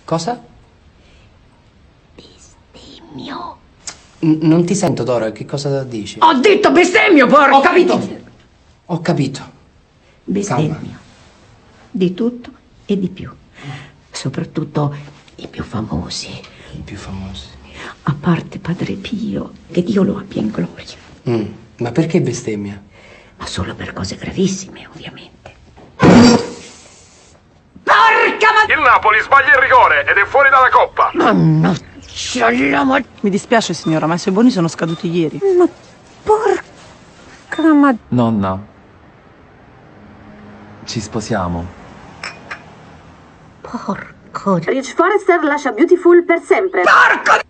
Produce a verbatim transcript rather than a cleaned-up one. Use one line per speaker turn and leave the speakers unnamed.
Cosa?
Bestemmio.
N non ti sento, Dora, che cosa dici?
Ho detto bestemmio, porca!
Ho capito! Ho capito.
Bestemmio.
Calma.
Di tutto e di più. Soprattutto i più famosi.
I più famosi.
A parte Padre Pio, che Dio lo abbia in gloria.
Mm. Ma perché bestemmia?
Ma solo per cose gravissime, ovviamente. Porca ma...
Il Napoli sbaglia il rigore ed è fuori dalla Coppa.
Mannaggia la ma...
Mi dispiace signora, ma i suoi buoni sono scaduti ieri.
Ma porca ma...
Nonna, ci sposiamo.
Porco...
Rich Forrester lascia Beautiful per sempre.
Porco...